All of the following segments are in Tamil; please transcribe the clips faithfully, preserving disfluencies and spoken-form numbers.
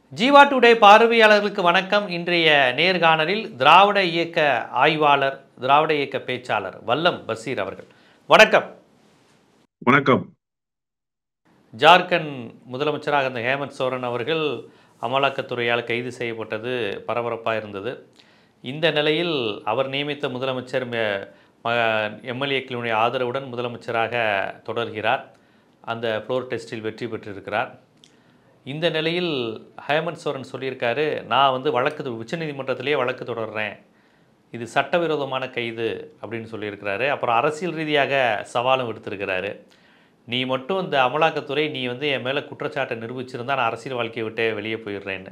ஜீவா டுடே பார்வையாளர்களுக்கு வணக்கம். இன்றைய நேர்காணலில் திராவிட இயக்க ஆய்வாளர், திராவிட இயக்க பேச்சாளர் வல்லம் பசீர் அவர்கள். வணக்கம். வணக்கம். ஜார்க்கண்ட் முதலமைச்சராக இருந்த ஹேமந்த் சோரன் அவர்கள் அமலாக்கத்துறையால் கைது செய்யப்பட்டது பரபரப்பாக இருந்தது. இந்த நிலையில் அவர் நியமித்த முதலமைச்சர் எம்எல்ஏக்களுடைய ஆதரவுடன் முதலமைச்சராக தொடர்கிறார். அந்த ஃப்ளோர் டெஸ்டில் வெற்றி பெற்றிருக்கிறார். இந்த நிலையில் ஹேமந்த் சோரன் சொல்லியிருக்காரு, நான் வந்து வழக்கு உச்சநீதிமன்றத்திலேயே வழக்கு தொடர்றேன், இது சட்டவிரோதமான கைது அப்படின்னு சொல்லியிருக்கிறாரு. அப்புறம் அரசியல் ரீதியாக சவாலும் எடுத்திருக்கிறாரு. நீ மட்டும் இந்த அமலாக்கத்துறை நீ வந்து என் மேலே குற்றச்சாட்டை நிரூபிச்சிருந்தா நான் அரசியல் வாழ்க்கையை விட்டே வெளியே போயிடுறேன்னு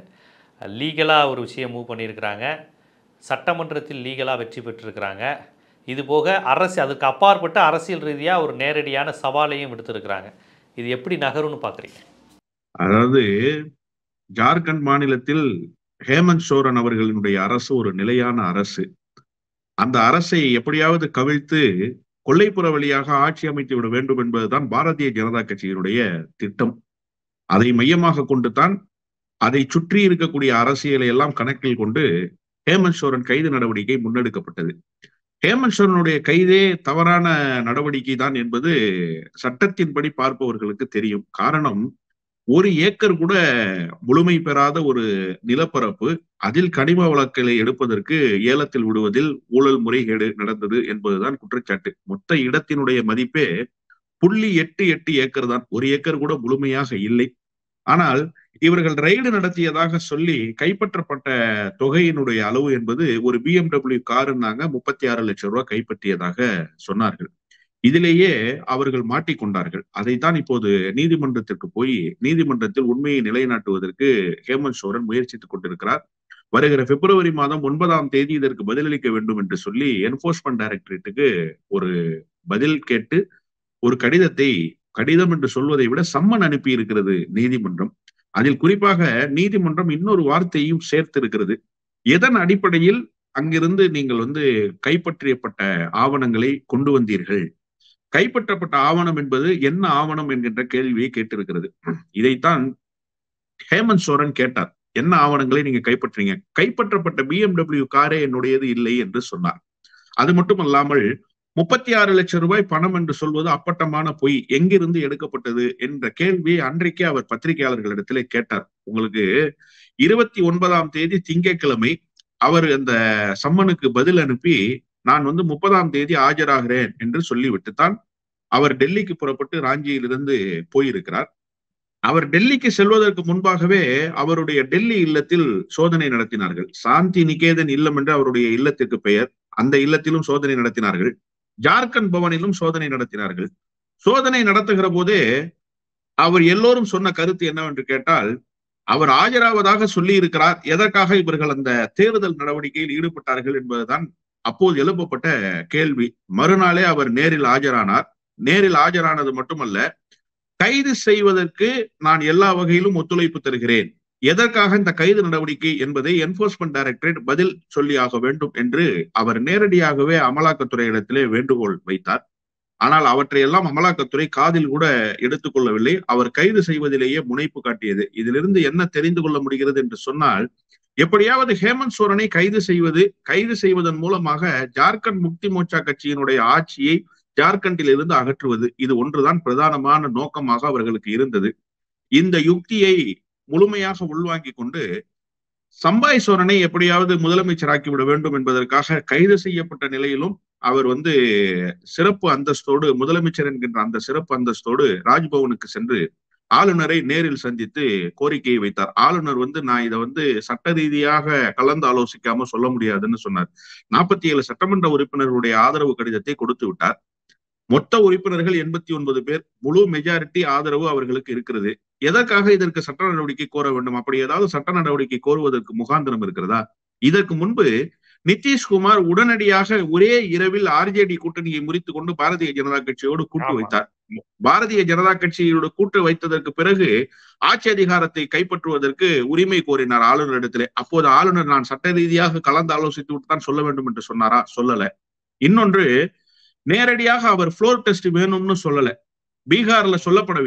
லீகலாக ஒரு விஷயம் மூவ் பண்ணியிருக்கிறாங்க. சட்டமன்றத்தில் லீகலாக வெற்றி பெற்றிருக்கிறாங்க. இது போக அரசு அதுக்கு அப்பாற்பட்ட அரசியல் ரீதியாக ஒரு நேரடியான சவாலையும் எடுத்திருக்கிறாங்க. இது எப்படி நகரும்னு பார்க்குறீங்க? அதாவது ஜார்க்கண்ட் மாநிலத்தில் ஹேமந்த் சோரன் அவர்களினுடைய அரசு ஒரு நிலையான அரசு. அந்த அரசை எப்படியாவது கவிழ்த்து கொல்லைப்புற வழியாக ஆட்சி அமைத்து விட வேண்டும் என்பதுதான் பாரதிய ஜனதா கட்சியினுடைய திட்டம். அதை மையமாக கொண்டுதான் அதை சுற்றி இருக்கக்கூடிய அரசியலை எல்லாம் கணக்கில் கொண்டு ஹேமந்த் சோரன் கைது நடவடிக்கை முன்னெடுக்கப்பட்டது. ஹேமந்த் சோரனுடைய கைதே தவறான நடவடிக்கை தான் என்பது சட்டத்தின்படி பார்ப்பவர்களுக்கு தெரியும். காரணம், ஒரு ஏக்கர் கூட முழுமை பெறாத ஒரு நிலப்பரப்பு, அதில் கனிம வளங்களை எடுப்பதற்கு ஏலத்தில் விடுவதில் ஊழல் முறைகேடு நடந்தது என்பதுதான் குற்றச்சாட்டு. மொத்த இடத்தினுடைய மதிப்பே புள்ளி எட்டு எட்டு ஏக்கர் தான். ஒரு ஏக்கர் கூட முழுமையாக இல்லை. ஆனால் இவர்கள் ரைடு நடத்தியதாக சொல்லி கைப்பற்றப்பட்ட தொகையினுடைய அளவு என்பது ஒரு பிஎம்டபிள்யூ காருன்னாங்க முப்பத்தி ஆறு லட்சம் ரூபாய் கைப்பற்றியதாக சொன்னார்கள். இதிலேயே அவர்கள் மாட்டிக்கொண்டார்கள். அதைத்தான் இப்போது நீதிமன்றத்திற்கு போய் நீதிமன்றத்தில் உண்மையை நிலைநாட்டுவதற்கு ஹேமந்த் சோரன் முயற்சித்துக் கொண்டிருக்கிறார். வருகிற பிப்ரவரி மாதம் ஒன்பதாம் தேதி இதற்கு பதிலளிக்க வேண்டும் என்று சொல்லி என்போர்ஸ்மெண்ட் டைரக்டரேட்டுக்கு ஒரு பதில் கேட்டு ஒரு கடிதத்தை, கடிதம் என்று சொல்வதை விட சம்மன் அனுப்பி இருக்கிறது நீதிமன்றம். அதில் குறிப்பாக நீதிமன்றம் இன்னொரு வார்த்தையும் சேர்த்திருக்கிறது. எதன் அடிப்படையில் அங்கிருந்து நீங்கள் வந்து கைப்பற்றப்பட்ட ஆவணங்களை கொண்டு வந்தீர்கள், கைப்பற்றப்பட்ட ஆவணம் என்பது என்ன ஆவணம் என்கின்ற கேள்வியை கேட்டிருக்கிறது. இதைத்தான் ஹேமந்த் சோரன் கேட்டார். என்ன ஆவணங்களை நீங்க கைப்பற்றீங்க? கைப்பற்றப்பட்ட பிஎம்டபிள்யூ காரே என்னுடையது இல்லை என்று சொன்னார். அது மட்டுமல்லாமல் முப்பத்தி ஆறு லட்சம் ரூபாய் பணம் என்று சொல்வது அப்பட்டமான பொய், எங்கிருந்து எடுக்கப்பட்டது என்ற கேள்வியை அன்றைக்கே அவர் பத்திரிகையாளர்களிடத்திலே கேட்டார். உங்களுக்கு இருபத்தி ஒன்பதாம் தேதி திங்கட்கிழமை அவர் அந்த சம்மனுக்கு பதில் அனுப்பி நான் வந்து முப்பதாம் தேதி ஆஜராகிறேன் என்று சொல்லிவிட்டுத்தான் அவர் டெல்லிக்கு புறப்பட்டு ராஞ்சியிலிருந்து போயிருக்கிறார். அவர் டெல்லிக்கு செல்வதற்கு முன்பாகவே அவருடைய டெல்லி இல்லத்தில் சோதனை நடத்தினார்கள். சாந்தி நிகேதன் இல்லம் என்று அவருடைய இல்லத்திற்கு பெயர். அந்த இல்லத்திலும் சோதனை நடத்தினார்கள். ஜார்க்கண்ட் பவனிலும் சோதனை நடத்தினார்கள். சோதனை நடத்துகிற போதே அவர் எல்லோரும் சொன்ன கருத்து என்னவென்று கேட்டால், அவர் ஆஜராவதாக சொல்லி இருக்கிறார், எதற்காக இவர்கள் அந்த தேர்தல் நடவடிக்கையில் ஈடுபட்டார்கள் என்பதுதான் அப்போது எழுப்பப்பட்ட கேள்வி. மறுநாளே அவர் நேரில் ஆஜரானார். நேரில் ஆஜரானது மட்டுமல்ல, கைது செய்வதற்கு நான் எல்லா வகையிலும் ஒத்துழைப்பு தருகிறேன், எதற்காக இந்த கைது நடவடிக்கை என்பதை என்போர்ஸ்மெண்ட் டைரக்டரேட் பதில் சொல்லி ஆக வேண்டும் என்று அவர் நேரடியாகவே அமலாக்கத்துறை இடத்திலே வேண்டுகோள் வைத்தார். ஆனால் அவற்றையெல்லாம் அமலாக்கத்துறை காதில் கூட எடுத்துக்கொள்ளவில்லை. அவர் கைது செய்வதிலேயே முனைப்பு காட்டியது. இதிலிருந்து என்ன தெரிந்து கொள்ள முடிகிறது என்று சொன்னால், எப்படியாவது ஹேமந்த் சோரனை கைது செய்வது, கைது செய்வதன் மூலமாக ஜார்க்கண்ட் முக்தி மோர்ச்சா கட்சியினுடைய ஆட்சியை ஜார்க்கண்டில் இருந்து அகற்றுவது, இது ஒன்றுதான் பிரதானமான நோக்கமாக அவர்களுக்கு இருந்தது. இந்த யுக்தியை முழுமையாக உள்வாங்கி கொண்டு சம்பாய் சோரனை எப்படியாவது முதலமைச்சராக்கி விட வேண்டும் என்பதற்காக கைது செய்யப்பட்ட நிலையிலும் அவர் வந்து சிறப்பு அந்தஸ்தோடு, முதலமைச்சர் என்கின்ற அந்த சிறப்பு அந்தஸ்தோடு ராஜ்பவனுக்கு சென்று ஆளுநரை நேரில் சந்தித்து கோரிக்கையை வைத்தார். ஆளுநர் வந்து நான் இதை வந்து சட்ட ரீதியாக கலந்து ஆலோசிக்காம சொல்ல முடியாதுன்னு சொன்னார். நாற்பத்தி ஏழு சட்டமன்ற உறுப்பினர்களுடைய ஆதரவு கடிதத்தை கொடுத்து விட்டார். மொத்த உறுப்பினர்கள் எண்பத்தி ஒன்பது பேர், முழு மெஜாரிட்டி ஆதரவு அவர்களுக்கு இருக்கிறது. எதற்காக இதற்கு சட்ட நடவடிக்கை கோர வேண்டும்? அப்படி ஏதாவது சட்ட நடவடிக்கை கோருவதற்கு முகாந்திரம் இருக்கிறதா? இதற்கு முன்பு நிதிஷ்குமார் உடனடியாக ஒரே இரவில் ஆர்ஜேடி கூட்டணியை முறித்து கொண்டு பாரதிய ஜனதா கட்சியோடு கூட்டு வைத்தார். பாரதிய ஜனதா கட்சியோடு கூட்டு வைத்ததற்கு பிறகு ஆட்சி அதிகாரத்தை கைப்பற்றுவதற்கு உரிமை கோரினார் ஆளுநரிடத்திலே. அப்போது ஆளுநர் நான் சட்ட ரீதியாக கலந்து ஆலோசித்து விட்டு தான் சொல்ல வேண்டும் என்று சொன்னாரா? சொல்லல. இன்னொன்று, நேரடியாக அவர் ஃப்ளோர் டெஸ்ட் வேணும்னு சொல்லல. பீகார்ல சொல்லப்படவில்லை.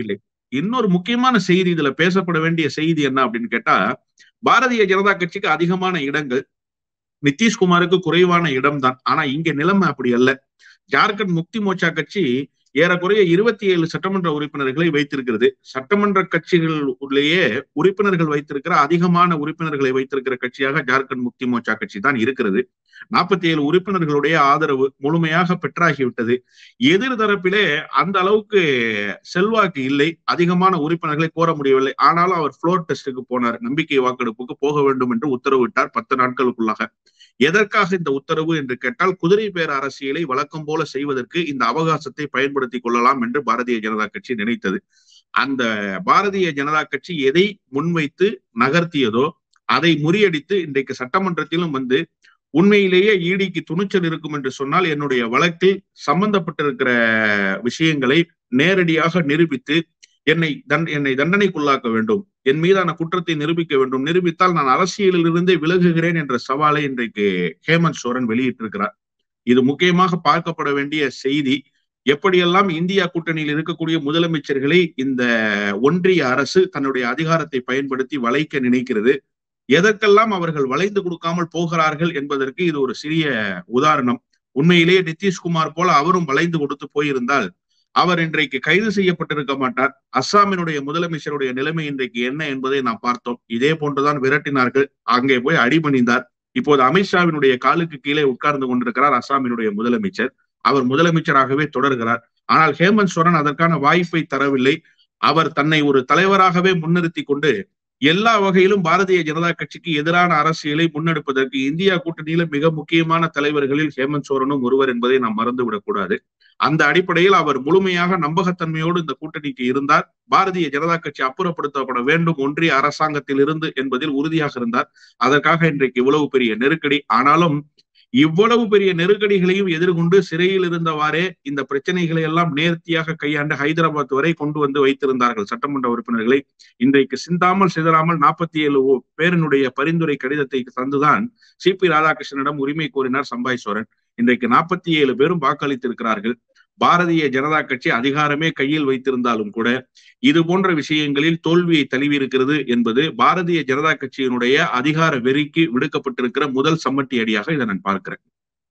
இன்னொரு முக்கியமான செய்தி, இதுல பேசப்பட வேண்டிய செய்தி என்ன அப்படின்னு கேட்டா, பாரதிய ஜனதா கட்சிக்கு அதிகமான இடங்கள், நிதிஷ்குமாருக்கு குறைவான இடம் தான். ஆனா இங்க நிலைமை அப்படி அல்ல. ஜார்க்கண்ட் முக்தி மோர்ச்சா கட்சி ஏறக்குறைய இருபத்தி ஏழு சட்டமன்ற உறுப்பினர்களை வைத்திருக்கிறது. சட்டமன்ற கட்சிகள் உள்ளேயே உறுப்பினர்கள் வைத்திருக்கிற அதிகமான உறுப்பினர்களை வைத்திருக்கிற கட்சியாக ஜார்க்கண்ட் முக்தி மோர்ச்சா கட்சி தான் இருக்கிறது. நாற்பத்தி ஏழு உறுப்பினர்களுடைய ஆதரவு முழுமையாக பெற்றாகிவிட்டது. எதிர்தரப்பிலே அந்த அளவுக்கு செல்வாக்கு இல்லை, அதிகமான உறுப்பினர்களை கோர முடியவில்லை. ஆனாலும் அவர் ஃப்ளோர் டெஸ்டுக்கு போனார், நம்பிக்கை வாக்கெடுப்புக்கு போக வேண்டும் என்று உத்தரவிட்டார் பத்து நாட்களுக்குள்ளாக. எதற்காக இந்த உத்தரவு என்று கேட்டால், குதிரை பேர அரசியலை வழக்கம் போல செய்வதற்கு இந்த அவகாசத்தை பயன்படுத்திக் கொள்ளலாம் என்று பாரதிய ஜனதா கட்சி நினைத்தது. அந்த பாரதிய ஜனதா கட்சி எதை முன்வைத்து நகர்த்தியதோ அதை முறியடித்து இன்றைக்கு சட்டமன்றத்திலும் வந்து, உண்மையிலேயே ஈடிக்கு துணிச்சல் இருக்கும் என்று சொன்னால் என்னுடைய வழக்கில் சம்பந்தப்பட்டிருக்கிற விஷயங்களை நேரடியாக நிரூபித்து என்னை தன் என்னை தண்டனைக்குள்ளாக்க வேண்டும், என் மீதான குற்றத்தை நிரூபிக்க வேண்டும், நிரூபித்தால் நான் அரசியலில் இருந்தே விலகுகிறேன் என்ற சவாலை இன்றைக்கு ஹேமந்த் சோரன் வெளியிட்டிருக்கிறார். இது முக்கியமாக பார்க்கப்பட வேண்டிய செய்தி. எப்படியெல்லாம் இந்தியா கூட்டணியில் இருக்கக்கூடிய முதலமைச்சர்களை இந்த ஒன்றிய அரசு தன்னுடைய அதிகாரத்தை பயன்படுத்தி வளைக்க நினைக்கிறது, எதற்கெல்லாம் அவர்கள் வளைந்து கொடுக்காமல் போகிறார்கள் என்பதற்கு இது ஒரு சிறிய உதாரணம். உண்மையிலேயே நிதிஷ்குமார் போல அவரும் வளைந்து கொடுத்து போயிருந்தால் அவர் இன்றைக்கு கைது செய்யப்பட்டிருக்க மாட்டார். அஸ்ஸாமினுடைய முதலமைச்சருடைய நிலைமை இன்றைக்கு என்ன என்பதை நாம் பார்த்தோம். இதே போன்றுதான் விரட்டினார்கள், அங்கே போய் அடிபணிந்தார். இப்போது அமித்ஷாவினுடைய காலுக்கு கீழே உட்கார்ந்து கொண்டிருக்கிறார் அஸ்ஸாமினுடைய முதலமைச்சர். அவர் முதலமைச்சராகவே தொடர்கிறார். ஆனால் ஹேமந்த் சோரன் அதற்கான வாய்ப்பை தரவில்லை. அவர் தன்னை ஒரு தலைவராகவே முன்னிறுத்தி கொண்டு எல்லா வகையிலும் பாரதிய ஜனதா கட்சிக்கு எதிரான அரசியலை முன்னெடுப்பதற்கு இந்தியா கூட்டணியில மிக முக்கியமான தலைவர்களில் ஹேமந்த் சோரனும் ஒருவர் என்பதை நாம் மறந்துவிடக் கூடாது. அந்த அடிப்படையில் அவர் முழுமையாக நம்பகத்தன்மையோடு இந்த கூட்டணிக்கு இருந்தார். பாரதிய ஜனதா கட்சி அப்புறப்படுத்தப்பட வேண்டும் ஒன்றிய அரசாங்கத்தில் இருந்து என்பதில் உறுதியாக இருந்தார். அதற்காக இன்றைக்கு இவ்வளவு பெரிய நெருக்கடி. ஆனாலும் இவ்வளவு பெரிய நெருக்கடிகளையும் எதிர்கொண்டு சிறையில் இருந்தவாறே இந்த பிரச்சனைகளை எல்லாம் நேர்த்தியாக கையாண்டு ஹைதராபாத் வரை கொண்டு வந்து வைத்திருந்தார்கள் சட்டமன்ற உறுப்பினர்களை. இன்றைக்கு சிந்தாமல் சிதறாமல் நாற்பத்தி ஏழு பேரினுடைய பரிந்துரை கடிதத்தை தந்துதான் சி பி ராதாகிருஷ்ணனிடம் உரிமை கோரினார் சம்பாய் சோரன். இன்றைக்கு நாற்பத்தி ஏழு பேரும் வாக்களித்திருக்கிறார்கள். பாரதிய ஜனதா கட்சி அதிகாரமே கையில் வைத்திருந்தாலும் கூட இது போன்ற விஷயங்களில் தோல்வியை தழுவி இருக்கிறது என்பது பாரதிய ஜனதா கட்சியினுடைய அதிகார வெறிக்கு விடுக்கப்பட்டிருக்கிற முதல் சம்மட்டி அடியாக இதை நான் பார்க்கிறேன்.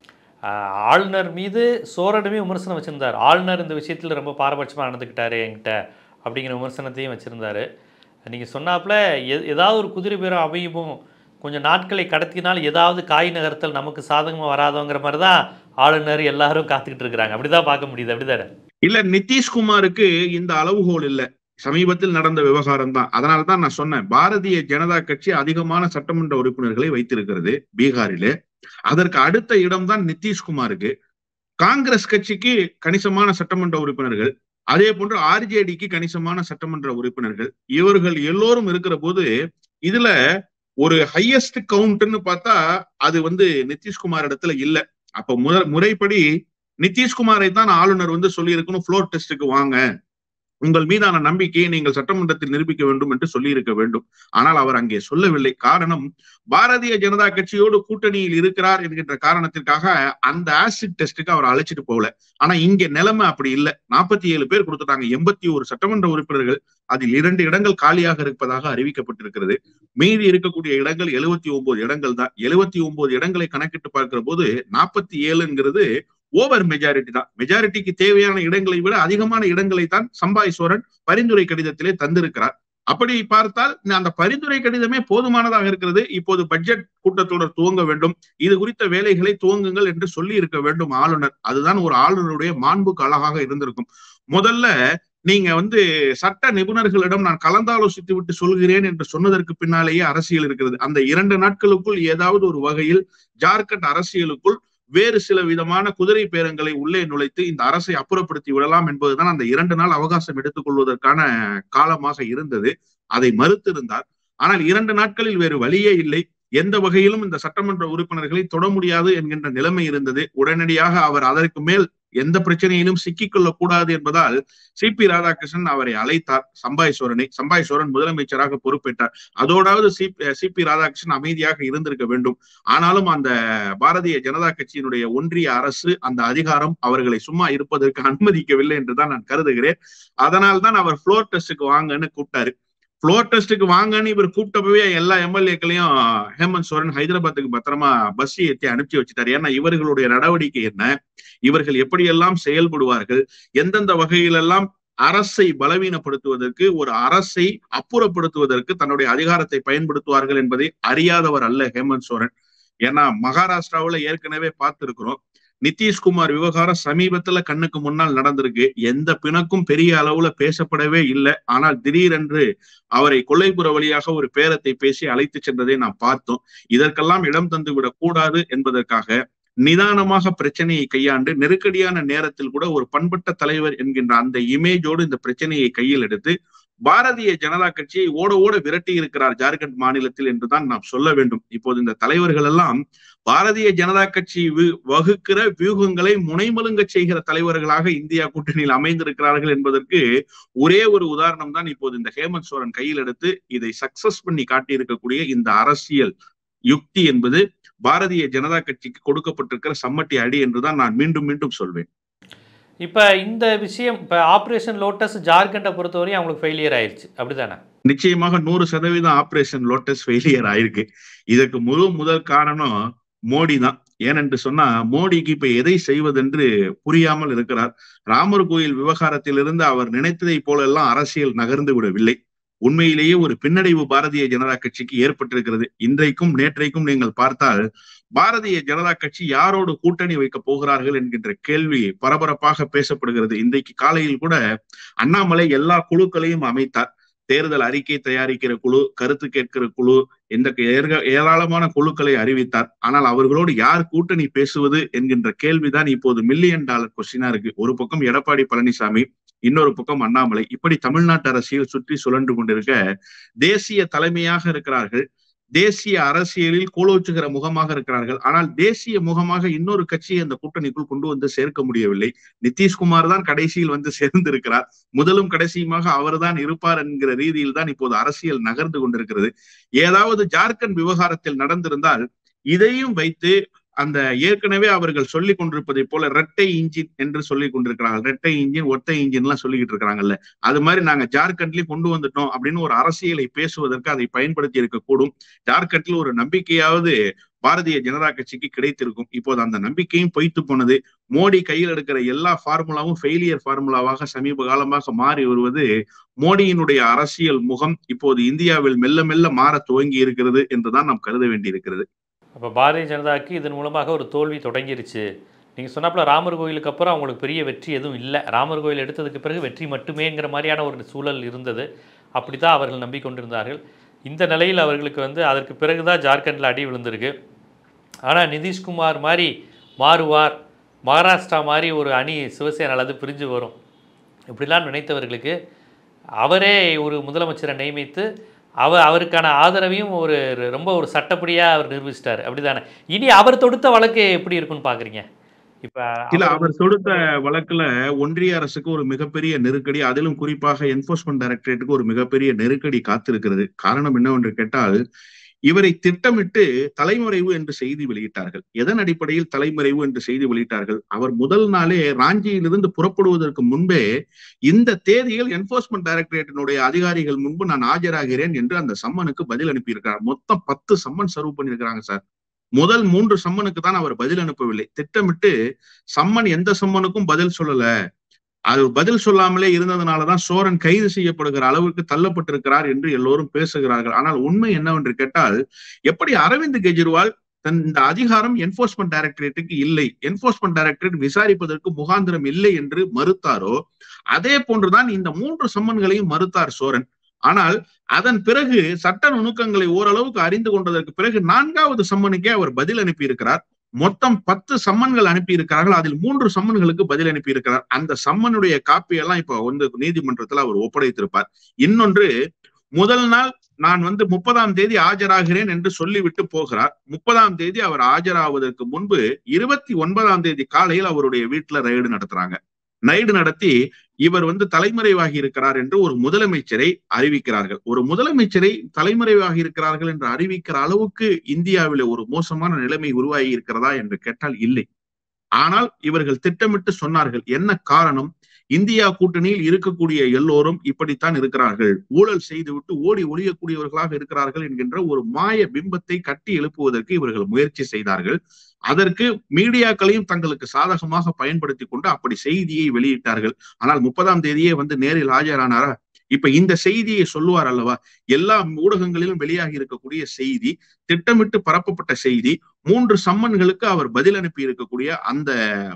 ஆளுநர் மீது சோரனுமே விமர்சனம் வச்சிருந்தார். ஆளுநர் இந்த விஷயத்துல ரொம்ப பாரபட்சமா நடந்துக்கிட்டாரு என்கிட்ட அப்படிங்கிற விமர்சனத்தையும் வச்சிருந்தாரு. நீங்க சொன்னாப்புல ஏதாவது ஒரு குதிரை பேரம் அமையும், கொஞ்சம் நாட்களை கடத்தினால் ஏதாவது காய் நகர்த்தல் நமக்கு சாதகமாக வராதோங்கிற மாதிரி தான் ஆளுநர் எல்லாரும் காத்துக்கிட்டு இருக்கிறாங்க. அப்படிதான் பார்க்க முடியுது. அப்படிதானே? இல்ல, நிதிஷ்குமாருக்கு இந்த அளவுகோல் இல்லை. சமீபத்தில் நடந்த விவகாரம் தான். அதனால தான் நான் சொன்னேன், பாரதிய ஜனதா கட்சி அதிகமான சட்டமன்ற உறுப்பினர்களை வைத்திருக்கிறது பீகாரிலே. அதற்கு அடுத்த இடம் தான் நிதிஷ்குமாருக்கு. காங்கிரஸ் கட்சிக்கு கணிசமான சட்டமன்ற உறுப்பினர்கள், அதே போன்று ஆர்ஜேடிக்கு கணிசமான சட்டமன்ற உறுப்பினர்கள், இவர்கள் எல்லோரும் இருக்கிற போது இதுல ஒரு ஹையஸ்ட் கவுண்ட்னு பார்த்தா அது வந்து நிதிஷ்குமார் இடத்துல இல்ல. அப்ப முற முறைப்படி நிதிஷ்குமாரை தான் ஆளுநர் வந்து சொல்லி இருக்கணும், ஃப்ளோர் டெஸ்டுக்கு வாங்க, உங்கள் மீதான நம்பிக்கையை நீங்கள் சட்டமன்றத்தில் நிரூபிக்க வேண்டும் என்று சொல்லி இருக்க வேண்டும். ஆனால் அவர் அங்கே சொல்லவில்லை. காரணம், பாரதிய ஜனதா கட்சியோடு கூட்டணியில் இருக்கிறார் என்கின்ற காரணத்திற்காக அந்த ஆசிட் டெஸ்டுக்கு அவர் அழைச்சிட்டு போகல. ஆனா இங்க நிலைமை அப்படி இல்லை. நாற்பத்தி ஏழு பேர் கொடுத்துட்டாங்க, எண்பத்தி ஒரு சட்டமன்ற உறுப்பினர்கள், அதில் இரண்டு இடங்கள் காலியாக இருப்பதாக அறிவிக்கப்பட்டிருக்கிறது. மீதி இருக்கக்கூடிய இடங்கள் எழுபத்தி ஒன்பது இடங்கள் தான். எழுபத்தி ஒன்பது இடங்களை கணக்கிட்டு பார்க்கிற போது நாற்பத்தி ஏழுங்கிறது ஓவர் மெஜாரிட்டி தான். மெஜாரிட்டிக்கு தேவையான இடங்களை விட அதிகமான இடங்களை தான் சம்பாய் சோரன் பரிந்துரை கடிதத்திலே தந்திருக்கிறார். அப்படி பார்த்தால் அந்த பரிந்துரை கடிதமே போதுமானதாக இருக்கிறது. இப்போது பட்ஜெட் கூட்டத்தொடர் துவங்க வேண்டும், இது குறித்த வேலைகளை துவங்குங்கள் என்று சொல்லி இருக்க வேண்டும் ஆளுநர். அதுதான் ஒரு ஆளுநருடைய மாண்புக்கு அழகாக இருந்திருக்கும். முதல்ல நீங்க வந்து சட்ட நிபுணர்களிடம் நான் கலந்தாலோசித்து விட்டு சொல்கிறேன் என்று சொன்னதற்கு பின்னாலேயே அரசியல் இருக்கிறது. அந்த இரண்டு நாட்களுக்குள் ஏதாவது ஒரு வகையில் ஜார்க்கண்ட் அரசியலுக்குள் வேறு சில விதமான குதிரை பேரங்களை உள்ளே நுழைத்து இந்த அரசை அப்புறப்படுத்தி விடலாம் என்பதுதான் அந்த இரண்டு நாள் அவகாசம் எடுத்துக் கொள்வதற்கான காலமாக இருந்தது. அதை மறுத்திருந்தார். ஆனால் இரண்டு நாட்களில் வேறு வழியே இல்லை. எந்த வகையிலும் இந்த சட்டமன்ற உறுப்பினர்களை தொட முடியாது என்கின்ற நிலைமை இருந்தது. உடனடியாக அவர் அதற்கு மேல் எந்த பிரச்சனையிலும் சிக்கிக்கொள்ளக் கூடாது என்பதால் சி பி ராதாகிருஷ்ணன் அவரை அழைத்தார். சம்பாய் சோரனை சம்பாய் சோரன் முதலமைச்சராக பொறுப்பேற்றார். அதோடாவது சி சி பி ராதாகிருஷ்ணன் அமைதியாக இருந்திருக்க வேண்டும். ஆனாலும் அந்த பாரதிய ஜனதா கட்சியினுடைய ஒன்றிய அரசு அந்த அதிகாரம் அவர்களை சும்மா இருப்பதற்கு அனுமதிக்கவில்லை என்றுதான் நான் கருதுகிறேன். அதனால் தான் அவர் ஃப்ளோர் டெஸ்டுக்கு வாங்கன்னு கூப்பிட்டாரு. ஃப்ளோர் டெஸ்ட்டுக்கு வாங்கன்னு இவர் கூப்பிட்டப்பவே எல்லா எம்எல்ஏக்களையும் ஹேமந்த் சோரன் ஹைதராபாத்துக்கு பத்திரமா பஸ் ஏற்றி அனுப்பிச்சு வச்சுட்டாரு. ஏன்னா இவர்களுடைய நடவடிக்கை என்ன, இவர்கள் எப்படியெல்லாம் செயல்படுவார்கள், எந்தெந்த வகையிலெல்லாம் அரசை பலவீனப்படுத்துவதற்கு, ஒரு அரசை அப்புறப்படுத்துவதற்கு தன்னுடைய அதிகாரத்தை பயன்படுத்துவார்கள் என்பதை அறியாதவர் அல்ல ஹேமந்த் சோரன். ஏன்னா மகாராஷ்டிராவில் ஏற்கனவே பார்த்திருக்கிறோம். நிதிஷ்குமார் விவகாரம் சமீபத்துல கண்ணுக்கு முன்னால் நடந்திருக்கு. எந்த பிணக்கும் பெரிய அளவுல பேசப்படவே இல்லை. ஆனால் திடீரென்று அவரை கொல்லைப்புற வழியாக ஒரு பேரத்தை பேசி அழைத்து சென்றதை நாம் பார்த்தோம். இதற்கெல்லாம் இடம் தந்து விடக் கூடாது என்பதற்காக நிதானமாக பிரச்சனையை கையாண்டு நெருக்கடியான நேரத்தில் கூட ஒரு பண்பட்ட தலைவர் என்கின்ற அந்த இமேஜோடு இந்த பிரச்சனையை கையில் எடுத்து பாரதிய ஜனதா கட்சியை ஓட ஓட விரட்டி இருக்கிறார் ஜார்க்கண்ட் மாநிலத்தில் என்றுதான் நாம் சொல்ல வேண்டும். இப்போது இந்த தலைவர்கள் எல்லாம் பாரதிய ஜனதா கட்சி வகுக்கிற வியூகங்களை முனைமலுங்க செய்கிற தலைவர்களாக இந்தியா கூட்டணியில் அமைந்திருக்கிறார்கள் என்பதற்கு ஒரே ஒரு உதாரணம் தான் இப்போது இந்த ஹேமந்த் சோரன் கையில் எடுத்து இதை சக்சஸ் பண்ணி காட்டியிருக்கக்கூடிய இந்த அரசியல் யுக்தி என்பது பாரதிய ஜனதா கட்சிக்கு கொடுக்கப்பட்டிருக்கிற சம்மட்டி அடி என்றுதான் நான் மீண்டும் மீண்டும் சொல்வேன். இப்ப இந்த விஷயம் இப்ப ஆபரேஷன் லோட்டஸ் ஜார்க்கண்டை பொறுத்தவரையும் அவங்களுக்கு ஃபெயிலியர் ஆயிருச்சு, அப்படிதானே? நிச்சயமாக நூறு சதவீதம் ஆபரேஷன் லோட்டஸ் ஃபெயிலியர் ஆயிருக்கு. இதற்கு முழு முதல் காரணம் மோடி தான். ஏனென்று சொன்னா மோடிக்கு இப்ப எதை செய்வதென்று புரியாமல் இருக்கிறார். ராமர் கோயில் விவகாரத்திலிருந்து அவர் நினைத்ததை போல எல்லாம் அரசியல் நகர்ந்து விடவில்லை. உண்மையிலேயே ஒரு பின்னடைவு பாரதிய ஜனதா கட்சிக்கு ஏற்பட்டிருக்கிறது. இன்றைக்கும் நேற்றைக்கும் நீங்கள் பார்த்தால் பாரதிய ஜனதா கட்சி யாரோடு கூட்டணி வைக்க போகிறார்கள் என்கின்ற கேள்வி பரபரப்பாக பேசப்படுகிறது. இன்றைக்கு காலையில் கூட அண்ணாமலை எல்லா குழுக்களையும் அமைத்தார். தேர்தல் அறிக்கை தயாரிக்கிற குழு, கருத்து கேட்கிற குழு, இந்த ஏராளமான குழுக்களை அறிவித்தார். ஆனால் அவர்களோடு யார் கூட்டணி பேசுவது என்கின்ற கேள்விதான் இப்போது மில்லியன் டாலர் கொஸ்டினா இருக்கு. ஒரு பக்கம் எடப்பாடி பழனிசாமி, இன்னொரு பக்கம் அண்ணாமலை. இப்படி தமிழ்நாட்டு அரசியல் சுற்றி சுழன்று கொண்டிருக்க தேசிய தலைமையாக இருக்கிறார்கள். தேசிய அரசியலில் கோலோச்சுகிற முகமாக இருக்கிறார்கள். ஆனால் தேசிய முகமாக இன்னொரு கட்சியை அந்த கூட்டணிக்குள் கொண்டு வந்து சேர்க்க முடியவில்லை. நிதிஷ்குமார் தான் கடைசியில் வந்து சேர்ந்திருக்கிறார். முதலும் கடைசியுமாக அவர் தான் இருப்பார் என்கிற ரீதியில் தான் இப்போது அரசியல் நகர்ந்து கொண்டிருக்கிறது. ஏதாவது ஜார்க்கண்ட் விவகாரத்தில் நடந்திருந்தால் இதையும் வைத்து அந்த ஏற்கனவே அவர்கள் சொல்லிக் கொண்டிருப்பதை போல இரட்டை இன்ஜின் என்று சொல்லிக் கொண்டிருக்கிறாங்க. இரட்டை இன்ஜின், ஒற்றை இன்ஜின் எல்லாம் சொல்லிக்கிட்டு இருக்கிறாங்கல்ல, அது மாதிரி நாங்க ஜார்க்கண்ட்லயும் கொண்டு வந்துட்டோம் அப்படின்னு ஒரு அரசியலை பேசுவதற்கு அதை பயன்படுத்தி இருக்கக்கூடும். ஜார்க்கண்ட்ல ஒரு நம்பிக்கையாவது பாரதிய ஜனதா கட்சிக்கு கிடைத்திருக்கும். இப்போது அந்த நம்பிக்கையும் பொய்த்து போனது. மோடி கையில் எடுக்கிற எல்லா ஃபார்முலாவும் ஃபெயிலியர் ஃபார்முலாவாக சமீப காலமாக மாறி வருவது மோடியினுடைய அரசியல் முகம் இப்போது இந்தியாவில் மெல்ல மெல்ல மாற துவங்கி இருக்கிறது என்றுதான் நாம் கருத வேண்டியிருக்கிறது. அப்போ பாரதிய ஜனதாவுக்கு இதன் மூலமாக ஒரு தோல்வி தொடங்கிருச்சு. நீங்கள் சொன்னாப்புல ராமர் கோயிலுக்கு அப்புறம் அவங்களுக்கு பெரிய வெற்றி எதுவும் இல்லை. ராமர் கோயில் எடுத்ததுக்கு பிறகு வெற்றி மட்டுமேங்கிற மாதிரியான ஒரு சூழல் இருந்தது. அப்படி தான் அவர்கள் நம்பிக்கொண்டிருந்தார்கள். இந்த நிலையில் அவர்களுக்கு வந்து அதற்கு பிறகு தான் ஜார்க்கண்டில் அடி விழுந்திருக்கு. ஆனால் நிதிஷ்குமார் மாதிரி மாறுவார், மகாராஷ்டிரா மாதிரி ஒரு அணி சிவசேனாலது பிரிஞ்சு வரும், இப்படிலாம் நினைத்தவர்களுக்கு அவரே ஒரு முதலமைச்சரை நியமித்து அவ அவருக்கான ஆதரவையும் ஒரு ரொம்ப ஒரு சட்டப்படியாக அவர் நிரூபிச்சிட்டார், அப்படிதானே? இனி அவர் தொடுத்த வழக்கு எப்படி இருக்குன்னு பார்க்குறீங்க? இப்ப இல்ல, அவர் தொடுத்த வழக்குல ஒன்றிய அரசுக்கு ஒரு மிகப்பெரிய நெருக்கடி, அதிலும் குறிப்பாக என்போர்ஸ்மெண்ட் டைரக்டரேட்டுக்கு ஒரு மிகப்பெரிய நெருக்கடி காத்திருக்கிறது. காரணம் என்னவென்று கேட்டால், இவரை திட்டமிட்டு தலைமறைவு என்று செய்தி வெளியிட்டார்கள். எதன் அடிப்படையில் தலைமறைவு என்று செய்தி வெளியிட்டார்கள்? அவர் முதல் நாளே ராஞ்சியிலிருந்து புறப்படுவதற்கு முன்பே இந்த தேதியில் என்போர்ஸ்மெண்ட் டைரக்டரேட்டினுடைய அதிகாரிகள் முன்பு நான் ஆஜராகிறேன் என்று அந்த சம்மனுக்கு பதில் அனுப்பியிருக்கிறார். மொத்தம் பத்து சம்மன் சர்வ் பண்ணியிருக்கிறாங்க சார். முதல் மூன்று சம்மனுக்கு தான் அவர் பதில் அனுப்பவில்லை. திட்டமிட்டு சம்மன் எந்த சம்மனுக்கும் பதில் சொல்லல, அது பதில் சொல்லாமலே இருந்ததுனாலதான் சோரன் கைது செய்யப்படுகிற அளவுக்கு தள்ளப்பட்டிருக்கிறார் என்று எல்லோரும் பேசுகிறார்கள். ஆனால் உண்மை என்னவென்று கேட்டால், எப்படி அரவிந்த் கெஜ்ரிவால் தன் இந்த அதிகாரம் என்போர்ஸ்மெண்ட் டைரக்டரேட்டுக்கு இல்லை, என்போர்ஸ்மெண்ட் டைரக்டரேட் விசாரிப்பதற்கு முகாந்திரம் இல்லை என்று மறுத்தாரோ, அதே போன்றுதான் இந்த மூன்று சம்மன்களையும் மறுத்தார் சோரன். ஆனால் அதன் பிறகு சட்ட நுணுக்கங்களை ஓரளவுக்கு அறிந்து கொண்டதற்கு பிறகு நான்காவது சம்மனுக்கே அவர் பதில் அனுப்பி இருக்கிறார். மொத்தம் பத்து சம்மன்கள் அனுப்பி இருக்கிறார்கள். அதில் மூன்று சம்மன்களுக்கு பதில் அனுப்பி இருக்கிறார். அந்த சம்மனுடைய காப்பி எல்லாம் இப்ப வந்து நீதிமன்றத்தில் அவர் ஒப்படைத்திருப்பார். இன்னொன்று, முதல் நாள் நான் வந்து முப்பதாம் தேதி ஆஜராகிறேன் என்று சொல்லிவிட்டு போகிறார். முப்பதாம் தேதி அவர் ஆஜராவதற்கு முன்பு இருபத்தி ஒன்பதாம் தேதி காலையில் அவருடைய வீட்டுல ரைடு நடத்துறாங்க. ரைடு நடத்தி இவர் வந்து தலைமறைவாகி இருக்கிறார் என்று ஒரு முதலமைச்சரை அறிவிக்கிறார்கள். ஒரு முதலமைச்சரை தலைமறைவாகி இருக்கிறார்கள் என்று அறிவிக்கிற அளவுக்கு இந்தியாவில ஒரு மோசமான நிலைமை உருவாகி இருக்கிறதா என்று கேட்டால் இல்லை. ஆனால் இவர்கள் திட்டமிட்டு சொன்னார்கள். என்ன காரணம்? இந்தியா கூட்டணியில் இருக்கக்கூடிய எல்லோரும் இப்படித்தான் இருக்கிறார்கள், ஊழல் செய்துவிட்டு ஓடி ஒழியக்கூடியவர்களாக இருக்கிறார்கள் என்கின்ற ஒரு மாய பிம்பத்தை கட்டி எழுப்புவதற்கு இவர்கள் முயற்சி செய்தார்கள். அதற்கு மீடியாக்களையும் தங்களுக்கு சாதகமாக பயன்படுத்தி கொண்டு அப்படி செய்தியை வெளியிட்டார்கள். ஆனால் முப்பதாம் தேதியே வந்து நேரில் ஆஜரானாரா? இப்ப இந்த செய்தியை சொல்லுவார் அல்லவா? எல்லா ஊடகங்களிலும் வெளியாகி இருக்கக்கூடிய செய்தி, திட்டமிட்டு பரப்பப்பட்ட செய்தி, மூன்று சம்மன்களுக்கு அவர் பதில் அனுப்பி இருக்கக்கூடிய அந்த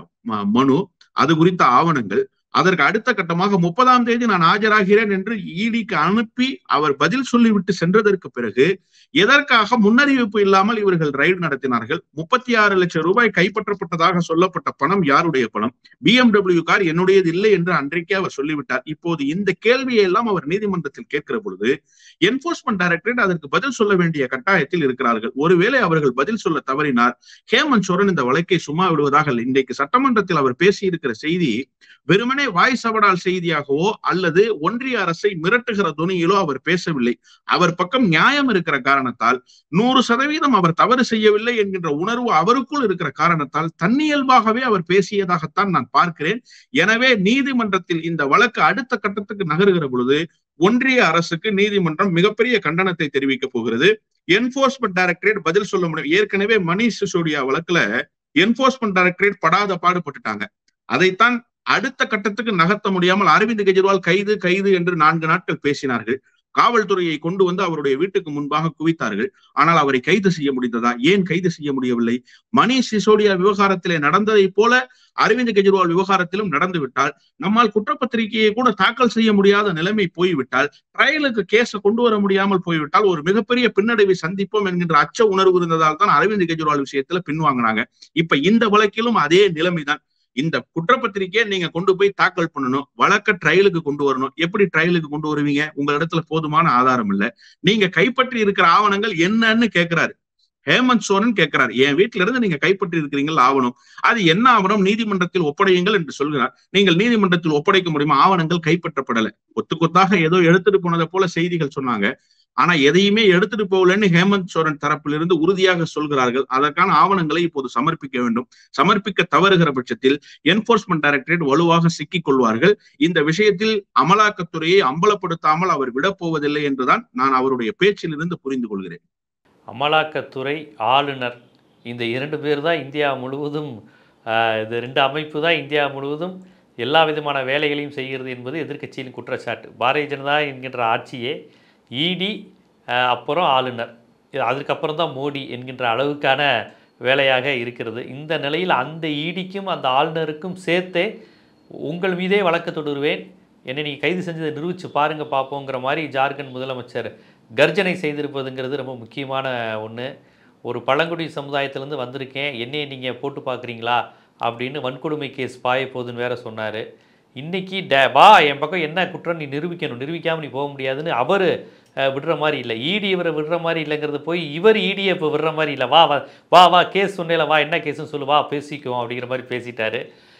மனு, அது குறித்த ஆவணங்கள், அதற்கு அடுத்த கட்டமாக முப்பதாம் தேதி நான் ஆஜராகிறேன் என்று ஈடிக்கு அனுப்பி அவர் பதில் சொல்லிவிட்டு சென்றதற்கு பிறகு எதற்காக முன்னறிவிப்பு இல்லாமல் இவர்கள் ரைடு நடத்தினார்கள்? முப்பத்தி ஆறு லட்சம் ரூபாய் கைப்பற்றப்பட்டதாக சொல்லப்பட்ட பணம் யாருடைய பணம்? பி எம் டபிள்யூ கார் என்னுடையது இல்லை என்று அன்றைக்கே அவர் சொல்லிவிட்டார். இப்போது இந்த கேள்வியை எல்லாம் அவர் நீதிமன்றத்தில் கேட்கிற பொழுது என்போர்ஸ்மெண்ட் டைரக்டரேட் அதற்கு பதில் சொல்ல வேண்டிய கட்டாயத்தில் இருக்கிறார்கள். ஒருவேளை அவர்கள் பதில் சொல்ல தவறினார், ஹேமந்த் சோரன் இந்த வழக்கை சும்மா விடுவதாக இல்லை. இன்றைக்கு சட்டமன்றத்தில் அவர் பேசியிருக்கிற செய்தி வெறுமனே வாய் சவடால் செய்தியாகவோ அல்லது ஒன்றிய அரசை மிரட்டுகிற துணியிலோ அவர் பேசவில்லை. அவர் பக்கம் நியாயம் இருக்கிற காரணத்தால், நூறு சதவீதம் அவர் தவறு செய்யவில்லை என்கின்ற உணர்வு அவருக்குள் இருக்கிற காரணத்தால் தன்னியல்பாகவே அவர் பேசியதாகத்தான் நான் பார்க்கிறேன். எனவே நீதிமன்றத்தில் இந்த வழக்கு அடுத்த கட்டத்துக்கு நகருகிற பொழுது ஒன்றிய அரசுக்கு நீதிமன்றம் மிகப்பெரிய கண்டனத்தை தெரிவிக்க போகிறது. என்போர்ஸ்மெண்ட் டைரக்டரேட் பதில் சொல்ல முடியும். ஏற்கனவே மணீஷ் சிசோடியா வழக்குல என்போர்ஸ்மெண்ட் டைரக்டரேட் படாத பாடுபட்டுட்டாங்க. அதைத்தான் அடுத்த கட்டத்துக்கு நகர்த்த முடியாமல் அரவிந்த் கெஜ்ரிவால் கைது கைது என்று நான்கு நாட்கள் பேசினார்கள். காவல்துறையை கொண்டு வந்து அவருடைய வீட்டுக்கு முன்பாக குவித்தார்கள். ஆனால் அவரை கைது செய்ய முடிந்ததா? ஏன் கைது செய்ய முடியவில்லை? மணீஷ் சிசோடியா விவகாரத்திலே நடந்ததை போல அரவிந்த் கெஜ்ரிவால் விவகாரத்திலும் நடந்துவிட்டால், நம்மால் குற்றப்பத்திரிகையை கூட தாக்கல் செய்ய முடியாத நிலைமை போய்விட்டால், ட்ரையலுக்கு கேஸை கொண்டு வர முடியாமல் போய்விட்டால் ஒரு மிகப்பெரிய பின்னடைவை சந்திப்போம் என்கின்ற அச்ச உணர்வு இருந்ததால் தான் அரவிந்த் கெஜ்ரிவால் விஷயத்துல பின்வாங்கினாங்க. இப்ப இந்த வழக்கிலும் அதே நிலைமைதான். இந்த குற்றப்பத்திரிகையை நீங்க கொண்டு போய் தாக்கல் பண்ணணும், வழக்க ட்ரையலுக்கு கொண்டு வரணும். எப்படி ட்ரையலுக்கு கொண்டு வருவீங்க? உங்க இடத்துல போதுமான ஆதாரம் இல்ல. நீங்க கைப்பற்றி இருக்கிற ஆவணங்கள் என்னன்னு கேட்கிறாரு ஹேமந்த் சோரன். கேட்கிறார், என் வீட்டுல இருந்து நீங்க கைப்பற்றி இருக்கிறீங்கள் ஆவணம், அது என்ன ஆவணம்? நீதிமன்றத்தில் ஒப்படையுங்கள் என்று சொல்கிறார். நீங்கள் நீதிமன்றத்தில் ஒப்படைக்க முடியுமா? ஆவணங்கள் கைப்பற்றப்படல. கொத்து கொத்தாக ஏதோ எடுத்துட்டு போனதை போல செய்திகள் சொன்னாங்க. ஆனா எதையுமே எடுத்துட்டு போகலன்னு ஹேமந்த் சோரன் தரப்பிலிருந்து உறுதியாக சொல்கிறார்கள். அதற்கான ஆவணங்களை இப்போது சமர்ப்பிக்க வேண்டும். சமர்ப்பிக்க தவறுகிற பட்சத்தில் என்போர்ஸ்மெண்ட் டைரக்டரேட் வலுவாக சிக்கிக் கொள்வார்கள். இந்த விஷயத்தில் அமலாக்கத்துறையை அம்பலப்படுத்தாமல் அவர் விடப்போவதில்லை என்றுதான் நான் அவருடைய பேச்சிலிருந்து புரிந்து கொள்கிறேன். அமலாக்கத்துறை, ஆளுநர், இந்த இரண்டு பேர் தான் இந்தியா முழுவதும், இது ரெண்டு அமைப்பு தான் இந்தியா முழுவதும் எல்லா விதமான வேலைகளையும் செய்கிறது என்பது எதிர்க்கட்சியின் குற்றச்சாட்டு. பாரதிய ஜனதா என்கின்ற ஆட்சியே இடி, அப்புறம் ஆளுநர், அதுக்கப்புறம் தான் மோடி என்கின்ற அளவுக்கான வேலையாக இருக்கிறது. இந்த நிலையில் அந்த இடிக்கும் அந்த ஆளுநருக்கும் சேர்த்தே உங்கள் மீதே வழக்கு தொடருவேன், என்னை நீங்கள் கைது செஞ்சதை நிரூபித்து பாருங்க பார்ப்போங்கிற மாதிரி ஜார்க்கண்ட் முதலமைச்சர் கர்ஜனை செய்திருப்பதுங்கிறது ரொம்ப முக்கியமான ஒன்று. ஒரு பழங்குடி சமுதாயத்திலேருந்து வந்திருக்கேன், என்னையை நீங்கள் போட்டு பார்க்குறீங்களா அப்படின்னு வன்கொடுமை கேஸ் பாய போகுதுன்னு வேற சொன்னார். இன்றைக்கி ட வா என் பக்கம் என்ன குற்றம் நீ நிரூபிக்கணும், நிரூபிக்காமல் நீ போக முடியாதுன்னு அவர் விடுற மாதிரி இல்லை. ஈடி இவரை விடுற மாதிரி இல்லைங்கிறது போய் இவர் ஈடியை இப்போ விடுற மாதிரி இல்லை. வா வா வா வா கேஸ் சொன்னேல, வா என்ன கேஸுன்னு சொல்லு, வா பேசிக்குவோம் அப்படிங்கிற மாதிரி பேசிட்டாரு.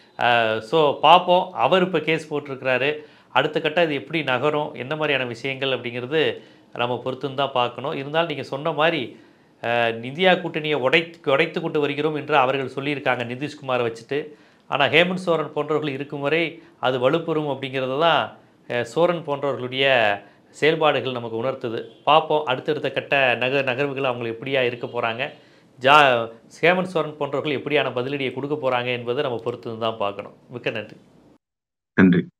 ஸோ பார்ப்போம், அவர் இப்போ கேஸ் போட்டிருக்கிறாரு. அடுத்த கட்டம் இது எப்படி நகரும், என்ன மாதிரியான விஷயங்கள் அப்படிங்கிறது நம்ம பொறுத்துன்னு தான் பார்க்கணும். இருந்தாலும் நீங்கள் சொன்ன மாதிரி இந்தியா கூட்டணியை உடை உடைத்து கொண்டு வருகிறோம் என்று அவர்கள் சொல்லியிருக்காங்க நிதிஷ்குமாரை வச்சுட்டு. ஆனால் ஹேமந்த் சோரன் போன்றவர்கள் இருக்கும் வரை அது வலுப்பெறும் அப்படிங்கிறது தான் சோரன் போன்றவர்களுடைய செயல்பாடுகள் நமக்கு உணர்த்துது. பார்ப்போம் அடுத்தடுத்த கட்ட நக நகர்வுகள் அவங்க எப்படியா இருக்க போகிறாங்க, ஜா ஹேமந்த் சோரன் போன்றவர்கள் எப்படியான பதிலடியை கொடுக்க போகிறாங்க என்பதை நம்ம பொறுத்து தான் பார்க்கணும். மிக்க நன்றி. நன்றி.